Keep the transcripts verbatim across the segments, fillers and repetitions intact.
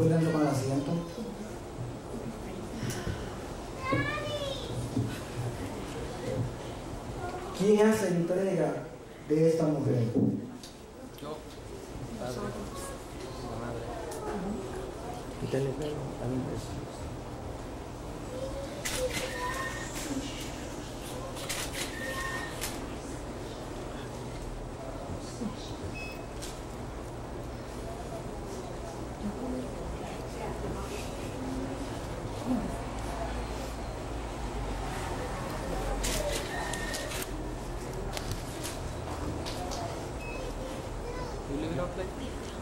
pueden tomar asiento. ¿Quién hace entrega de esta mujer? Yo. Padre. La madre. Quítale el pelo, a mí pues. You leave it up like?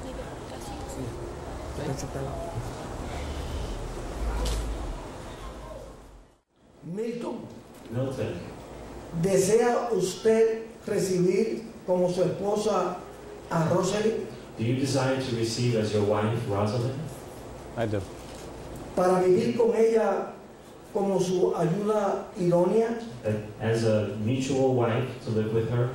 Milton, Milton, ¿desea usted recibir como su esposa a Rosalie do you desire to receive as your wife Rosalind? I do. para vivir con ella como su ayuda idónea? That as a mutual wife to live with her?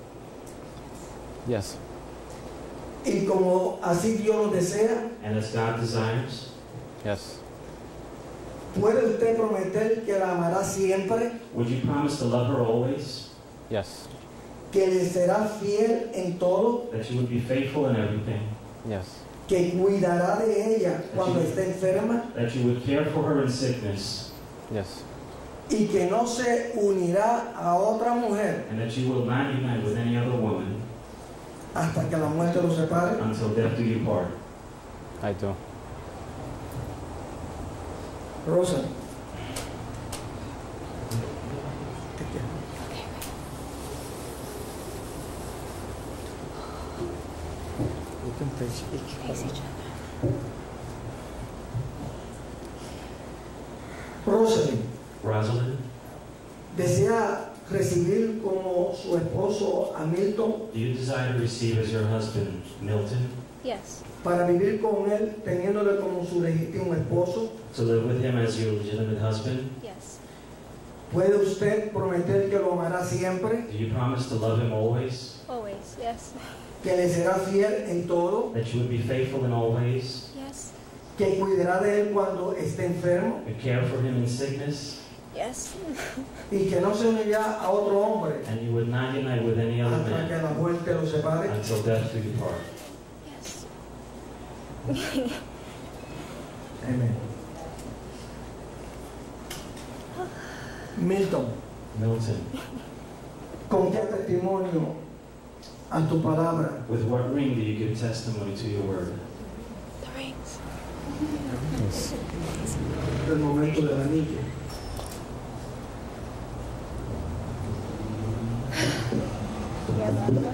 Yes. Y como así Dios lo desea, And as God desires? Yes. ¿puede usted prometer que la amará siempre, Would you promise to love her always? Yes. que le será fiel en todo, That you would be faithful in everything? Yes. que cuidará de ella cuando esté enferma That you would care for her in sickness? Yes. y que no se unirá a otra mujer And that you will not unite with any other woman hasta que la muerte los separe? until death do you part? I do. Rosa. You can face each other. Rosalind, Rosalind, ¿desea recibir como su esposo a Milton do you desire to receive as your husband Milton? Yes. para vivir con él teniéndole como su legítimo esposo? To live with him as your legitimate husband? Yes. ¿Puede usted prometer que lo amará siempre, Do you promise to love him always? Always. Yes. que le será fiel en todo, That you would be faithful in all ways? Yes. que cuidará de él cuando esté enfermo To care for him in sickness? Yes. y que no se unirá a otro hombre And you would not unite with any other hasta que man la muerte los separe? until death do you part? Yes. Amén. Milton, Milton, ¿con qué testimonio a tu palabra? with what ring do you give testimony to your word? The rings. Yes. Del momento del anillo. Yeah, that one.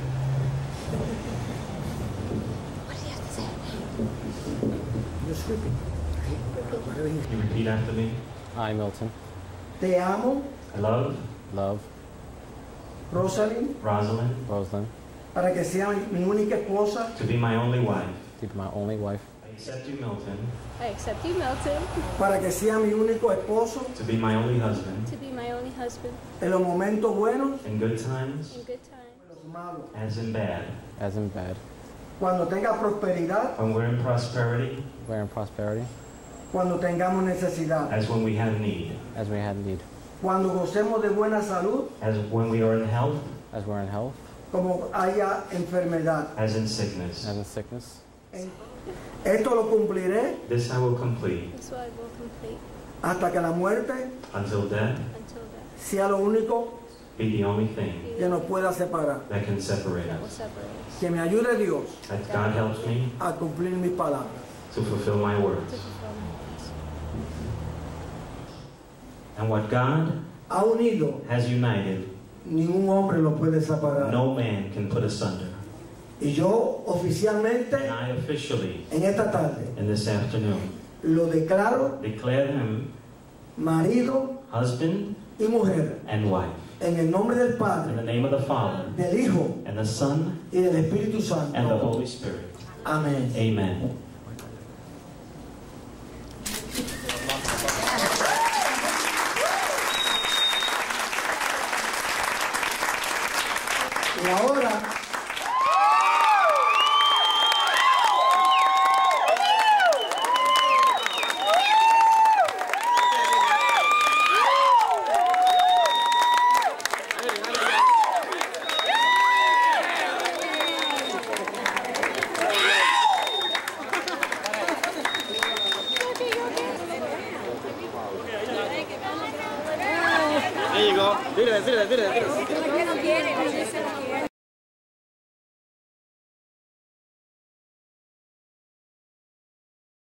What do you have to say? Just repeat. You repeat after me. I, Milton, Te amo, I love love Rosalind, Rosalind Rosalind para que sea mi, mi única esposa to be my only wife. to be my only wife. I accept you, Milton, I accept you, Milton, para que sea mi único esposo to be my only husband to be my only husband en los momentos buenos in good times in good times y en los malos. as in bad. As in bad, Cuando tenga prosperidad, When we're in prosperity we're in prosperity, cuando tengamos necesidad, as when we have need. as we had need, cuando gocemos de buena salud, As when we are in health, as we're in health, como haya enfermedad. as in sickness. as in sickness. En- Esto lo cumpliré This I will complete This I will complete hasta que la muerte until death until death sea lo único be the only thing que nos pueda separar. that can separate that will us. separate us. Que me ayude Dios That God helps me a cumplir mis palabras. to fulfill my words. To fulfill my words. And what God Ha unido, has united, ningún hombre lo puede separar. no man can put asunder. Y yo oficialmente And I officially, en esta tarde in this afternoon, lo declaro declare them marido husband y mujer and wife. en el nombre del In Padre, the name of the Father, del Hijo and the Son, y del Espíritu and the Santo. Holy Spirit. Amén. Amen. Y ahora Sírvele, sírvele, sírvele.